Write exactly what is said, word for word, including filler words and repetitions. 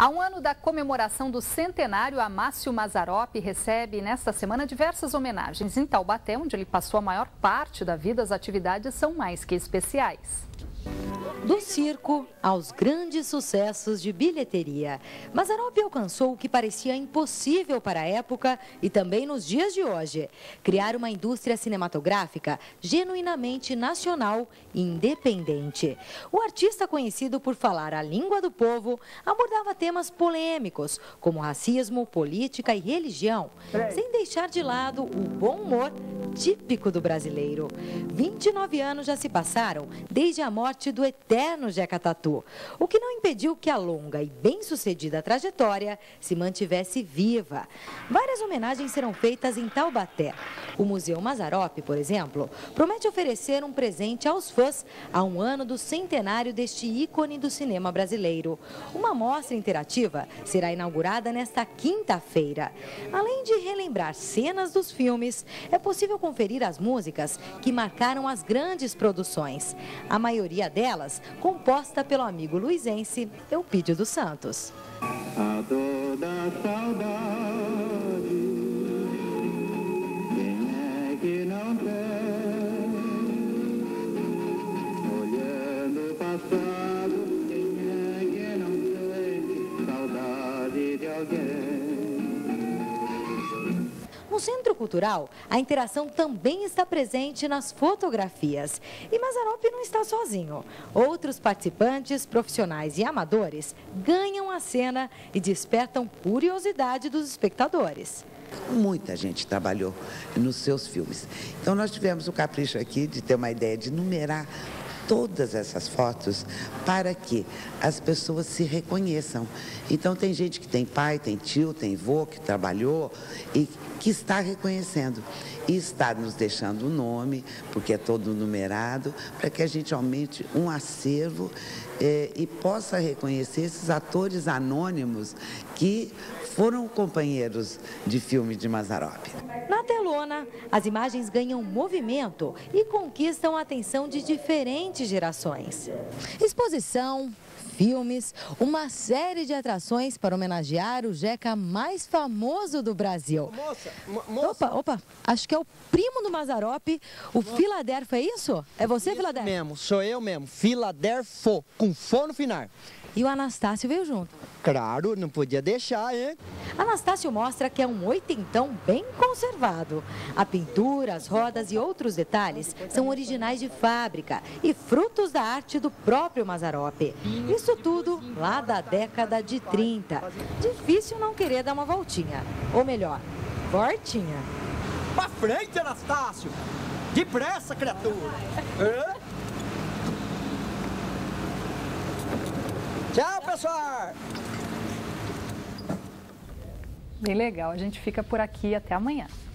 Há um ano da comemoração do centenário, Amácio Mazzaropi recebe nesta semana diversas homenagens. Em Taubaté, onde ele passou a maior parte da vida, as atividades são mais que especiais. Do circo aos grandes sucessos de bilheteria, Mazzaropi alcançou o que parecia impossível para a época e também nos dias de hoje: criar uma indústria cinematográfica genuinamente nacional e independente. O artista, conhecido por falar a língua do povo, abordava temas polêmicos, como racismo, política e religião, sem deixar de lado o bom humor típico do brasileiro. vinte e nove anos já se passaram desde a morte do eterno Jeca Tatu, o que não impediu que a longa e bem-sucedida trajetória se mantivesse viva. Várias homenagens serão feitas em Taubaté. O Museu Mazzaropi, por exemplo, promete oferecer um presente aos fãs a um ano do centenário deste ícone do cinema brasileiro. Uma mostra interativa será inaugurada nesta quinta-feira. Além de relembrar cenas dos filmes, é possível conferir as músicas que marcaram as grandes produções. A maioria delas composta pelo amigo luizense Eupídio dos Santos. A toda saudade, quem é que não tem? Olhando o passado, quem é que não tem saudade de alguém? No Centro Cultural, a interação também está presente nas fotografias. E Mazzaropi não está sozinho. Outros participantes, profissionais e amadores, ganham a cena e despertam curiosidade dos espectadores. Muita gente trabalhou nos seus filmes. Então nós tivemos o capricho aqui de ter uma ideia de numerar todas essas fotos para que as pessoas se reconheçam. Então tem gente que tem pai, tem tio, tem vô que trabalhou e que está reconhecendo e está nos deixando o nome, porque é todo numerado, para que a gente aumente um acervo eh, e possa reconhecer esses atores anônimos que foram companheiros de filme de Mazzaropi. Na telona, as imagens ganham movimento e conquistam a atenção de diferentes gerações. Exposição, filmes, uma série de atrações para homenagear o Jeca mais famoso do Brasil. Moça, moça. Opa, opa, acho que é o primo do Mazzaropi, o Filadelfo, é isso? É você, Isso Filadelfo? mesmo, sou eu mesmo, Filadelfo, com fo no final. E o Anastácio veio junto. Claro, não podia deixar, hein? Anastácio mostra que é um oitentão bem conservado. A pintura, as rodas e outros detalhes são originais de fábrica e frutos da arte do próprio Mazzaropi. Isso tudo lá da década de trinta. Difícil não querer dar uma voltinha. Ou melhor, voltinha. Pra frente, Anastácio! Depressa, criatura! Hã? Tchau, pessoal! Bem legal, a gente fica por aqui até amanhã.